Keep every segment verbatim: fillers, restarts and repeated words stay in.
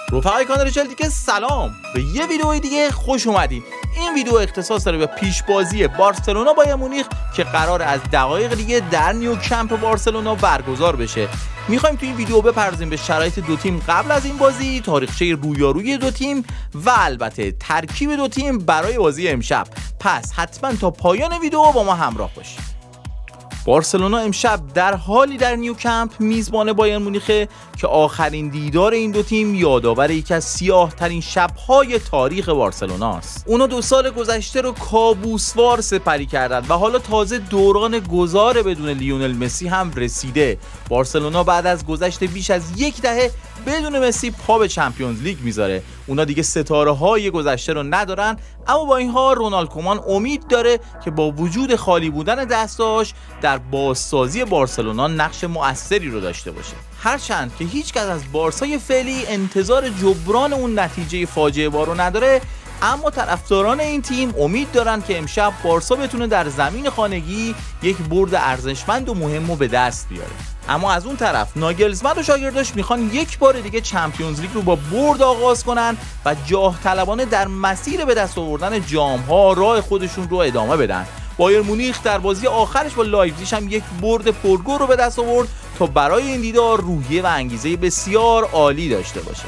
رفقای کانال چلتیکه سلام، به یه ویدیوی دیگه خوش اومدین. این ویدیو اختصاص داره به پیشبازی بارسلونا بایر مونیخ که قرار از دقایق دیگه در نیوکمپ بارسلونا برگزار بشه. میخوایم تو این ویدیو بپردازیم به شرایط دو تیم قبل از این بازی، تاریخچه رویارویی دو تیم و البته ترکیب دو تیم برای بازی امشب. پس حتما تا پایان ویدیو با ما همراه باشید. بارسلونا امشب در حالی در نیوکمپ میزبان بایر مونیخه که آخرین دیدار این دو تیم یادآور یکی از سیاه ترین شب‌های تاریخ بارسلونا است. اونا دو سال گذشته رو کابوسوار سپری کردن و حالا تازه دوران گذار بدون لیونل مسی هم رسیده. بارسلونا بعد از گذشت بیش از یک دهه بدون مسی پا به چمپیونز لیگ میذاره. اونا دیگه ستاره های گذشته رو ندارن، اما با این حال رونالد کومان امید داره که با وجود خالی بودن دستاش در بازسازی بارسلونا نقش مؤثری رو داشته باشه. هرچند که هیچ کس از بارسای فعلی انتظار جبران اون نتیجه فاجعه بار رو نداره، اما طرفداران این تیم امید دارن که امشب بارسا بتونه در زمین خانگی یک برد ارزشمند و مهم رو به دست بیاره. اما از اون طرف ناگلزمن و شاگرداش میخوان یک بار دیگه چمپیونز لیگ رو با برد آغاز کنن و جاه طلبانه در مسیر به دست آوردن جام ها راه خودشون رو ادامه بدن. بایر مونیخ در بازی آخرش با لایپزیگ هم یک برد پرگل رو به دست آورد تا برای این دیدار روحیه و انگیزه بسیار عالی داشته باشه.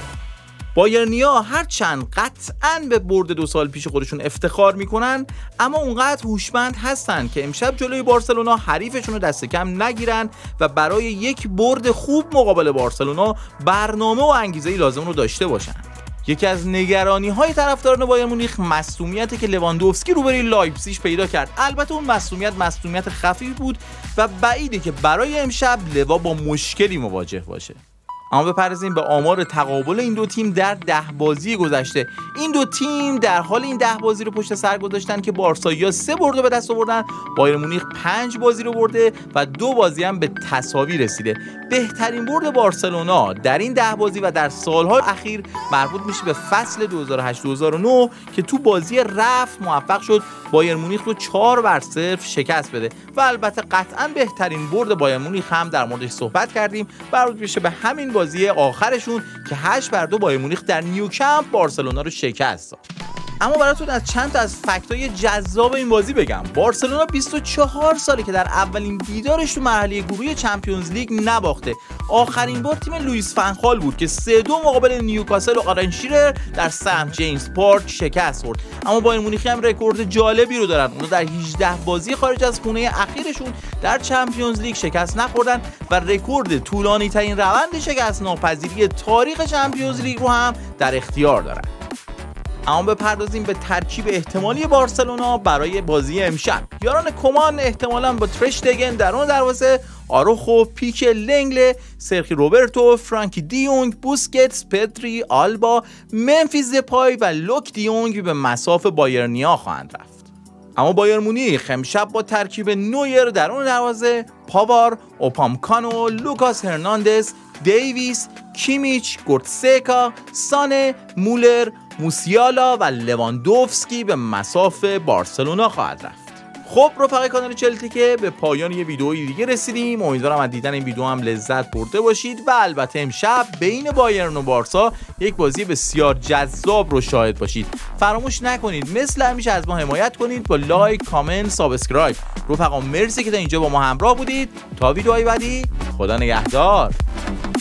بایرنیا هرچند قطعاً به برد دو سال پیش خودشون افتخار میکنن، اما اونقدر هوشمند هستن که امشب جلوی بارسلونا حریفشون رو دست کم نگیرن و برای یک برد خوب مقابل بارسلونا برنامه و انگیزه‌ای لازم رو داشته باشن. یکی از نگرانی‌های طرفداران بایر مونیخ مصدومیتی که لواندوفسکی روبروی لایپزیگ پیدا کرد. البته اون مصدومیت مصدومیت خفیف بود و بعیده که برای امشب لوا با مشکلی مواجه باشه. اما بپردازیم به آمار تقابل این دو تیم در ده بازی گذشته. این دو تیم در حال این ده بازی رو پشت سر گذاشتن که بارسایی‌ها سه برد رو به دست آوردن، بایر مونیخ پنج بازی رو برده و دو بازی هم به تساوی رسیده. بهترین برد بارسلونا در این ده بازی و در سال‌های اخیر مربوط میشه به فصل دو هزار و هشت دو هزار و نه که تو بازی رفت موفق شد بایر مونیخ رو چهار بر صفر شکست بده و البته قطعاً بهترین برد بایر مونیخ هم در موردش صحبت کردیم، مربوط میشه به همین بازی آخرشون که هشت بر دو بایر مونیخ در نیوکمپ بارسلونا رو شکست داد. اما براتون از چند تا از فکتای جذاب این بازی بگم. بارسلونا بیست و چهار ساله که در اولین دیدارش تو مرحله گروهی چمپیونز لیگ نباخته. آخرین بار تیم لوئیس فنخال بود که سه دو مقابل نیوکاسل و آرن شیرر در سنت جیمز پارک شکست خورد. اما بایر مونیخ هم رکورد جالبی رو دارن. اونها در هجده بازی خارج از خونه اخیرشون در چمپیونز لیگ شکست نخوردن و رکورد طولانی ترین روند شکست ناپذیری تاریخ چمپیونز لیگ رو هم در اختیار دارن. اما بپردازیم به ترکیب احتمالی بارسلونا برای بازی امشب. یاران کومان احتمالاً با تر اشتگن درون دروازه، آروخو، پیک، لنگله، سرخی روبرتو، فرانکی دیونگ، بوسکتس، پدری، آلبا، منفیس دپای و لوک دیونگ به مساف بایرنیا خواهند رفت. اما بایر مونیخ امشب با ترکیب نویر درون دروازه، پاوار، اوپامکانو، لوکاس هرناندز، دیویس، کیمیچ، گورتسکا، سانه، مولر، موسیالا و لواندوفسکی به مساف بارسلونا خواهد رفت. خب رفقای کانال چلتیکه، به پایان یه ویدئوی دیگه رسیدیم. امیدوارم از دیدن این ویدیو هم لذت برده باشید و البته امشب بین بایرن و بارسا یک بازی بسیار جذاب رو شاهد باشید. فراموش نکنید مثل همیشه از ما حمایت کنید با لایک، کامنت، سابسکرایب. رفقا مرسی که تا اینجا با ما همراه بودید. تا ویدیوهای بعدی، خدا نگهدار.